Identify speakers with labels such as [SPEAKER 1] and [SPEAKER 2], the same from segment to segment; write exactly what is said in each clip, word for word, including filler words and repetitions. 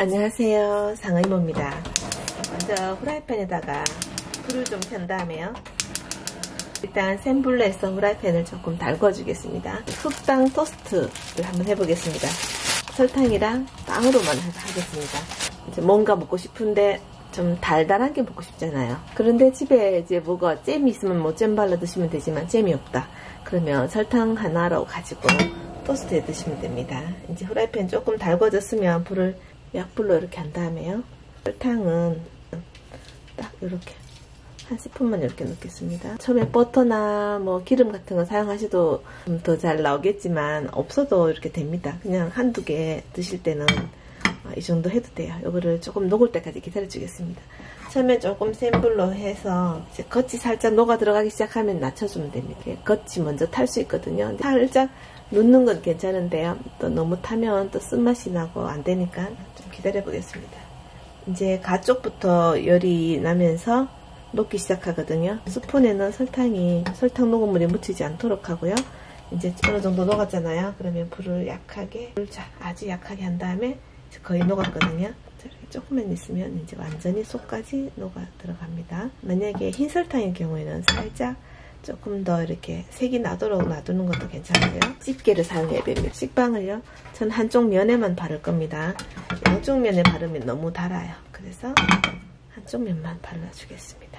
[SPEAKER 1] 안녕하세요, 상의모입니다. 먼저 후라이팬에다가 불을 좀 켠 다음에요. 일단 센 불로 해서 후라이팬을 조금 달궈주겠습니다. 흑당 토스트를 한번 해보겠습니다. 설탕이랑 빵으로만 하겠습니다. 이제 뭔가 먹고 싶은데 좀 달달한 게 먹고 싶잖아요. 그런데 집에 이제 뭐가 잼이 있으면 뭐 잼 발라 드시면 되지만 잼이 없다. 그러면 설탕 하나로 가지고 토스트해 드시면 됩니다. 이제 후라이팬 조금 달궈졌으면 불을 약불로 이렇게 한 다음에요. 설탕은 딱 이렇게 한 스푼만 이렇게 넣겠습니다. 처음에 버터나 뭐 기름 같은 거 사용하셔도 좀 더 잘 나오겠지만 없어도 이렇게 됩니다. 그냥 한두 개 드실 때는 이 정도 해도 돼요. 이거를 조금 녹을 때까지 기다려 주겠습니다. 처음에 조금 센 불로 해서 이제 겉이 살짝 녹아 들어가기 시작하면 낮춰주면 됩니다. 겉이 먼저 탈 수 있거든요. 근데 살짝 넣는 건 괜찮은데요. 또 너무 타면 또 쓴맛이 나고 안 되니까 좀 기다려 보겠습니다. 이제 가쪽부터 열이 나면서 녹기 시작하거든요. 스푼에는 설탕이 설탕 녹은물이 묻히지 않도록 하고요. 이제 어느 정도 녹았잖아요. 그러면 불을 약하게, 불 아주 약하게 한 다음에 거의 녹았거든요. 이렇게 조금만 있으면 이제 완전히 속까지 녹아 들어갑니다. 만약에 흰 설탕인 경우에는 살짝 조금 더 이렇게 색이 나도록 놔두는 것도 괜찮고요. 집게를 사용해야 됩니다. 식빵을요, 전 한쪽 면에만 바를 겁니다. 양쪽 면에 바르면 너무 달아요. 그래서 한쪽 면만 발라주겠습니다.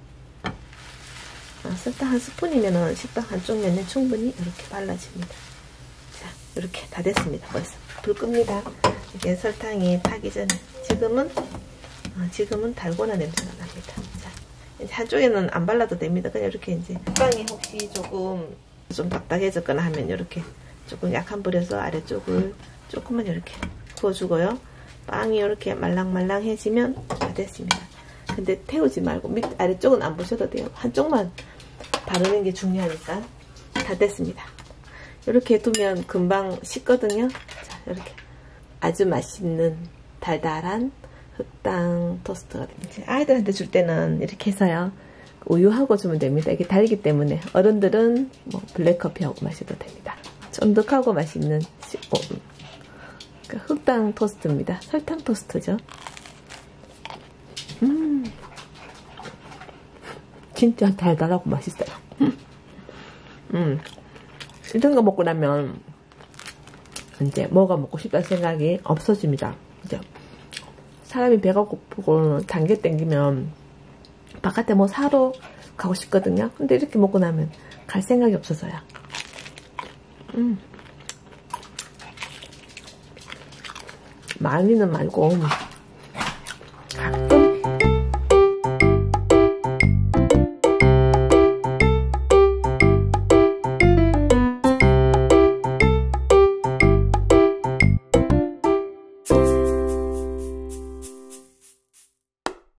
[SPEAKER 1] 어, 설탕 한 스푼이면 식빵 한쪽 면에 충분히 이렇게 발라집니다. 자, 이렇게 다 됐습니다. 벌써 불 끕니다. 이게 설탕이 타기 전에 지금은 어, 지금은 달고나 냄새가 납니다. 자, 이제 한쪽에는 안 발라도 됩니다. 그냥 이렇게 이제 빵이 혹시 조금 좀 딱딱해졌거나 하면 이렇게 조금 약한 불에서 아래쪽을 조금만 이렇게 구워주고요. 빵이 이렇게 말랑말랑해지면 다 됐습니다. 근데 태우지 말고 밑 아래쪽은 안 보셔도 돼요. 한쪽만 바르는 게 중요하니까. 다 됐습니다. 이렇게 두면 금방 식거든요. 자, 이렇게 아주 맛있는 달달한 흑당 토스트가 됩니다. 아이들한테 줄 때는 이렇게 해서요, 우유하고 주면 됩니다. 이게 달기 때문에 어른들은 뭐 블랙커피하고 마셔도 됩니다. 쫀득하고 맛있는 어, 그러니까 흑당 토스트입니다. 설탕 토스트죠. 음, 진짜 달달하고 맛있어요. 음, 이런 거 먹고 나면 이제 뭐가 먹고 싶다는 생각이 없어집니다. 그죠? 사람이 배가 고프고 단계 땡기면 바깥에 뭐 사러 가고 싶거든요. 근데 이렇게 먹고 나면 갈 생각이 없어서요. 음. 많이는 말고